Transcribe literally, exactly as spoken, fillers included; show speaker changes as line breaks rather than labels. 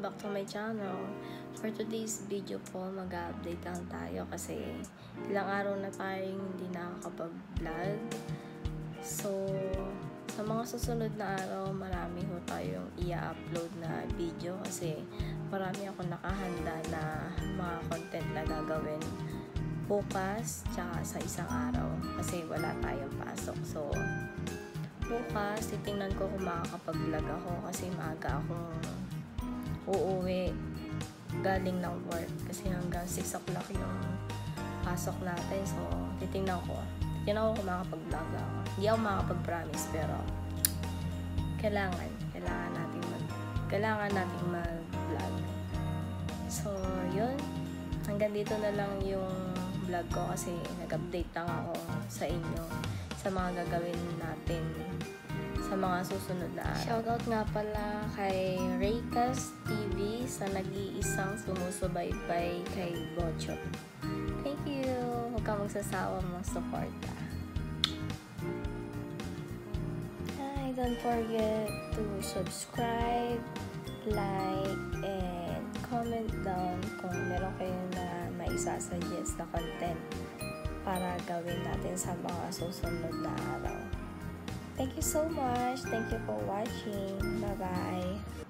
back to my channel. For today's video po, mag-update lang tayo kasi ilang araw na tayong hindi nakakapag-vlog. So, sa mga susunod na araw, marami ho tayong i-upload na video kasi marami ako nakahanda na mga content na gagawin bukas tsaka sa isang araw kasi wala tayong pasok. So, bukas, titingnan ko kung makakapag-vlog ako kasi maaga akong uuwi galing ng work kasi hanggang six o'clock yung pasok natin. So, titingnan ko. Titingnan ko kung makakapag-vlog ako. Hindi ako makakapag-promise pero kailangan. Kailangan natin mag kailangan natin mag-vlog. So, yun. Hanggang dito na lang yung vlog ko kasi nag-update lang ako sa inyo sa mga gagawin natin sa mga susunod na araw. Shoutout nga pala kay Raycas T V sa nag-iisang sumusubaybay kay Bocho. Thank you! Huwag ka magsasawa mong suporta. Hi, don't forget to subscribe, like, and comment down kung meron kayo na maisasuggest na content para gawin natin sa mga susunod na araw. Thank you so much. Thank you for watching. Bye-bye.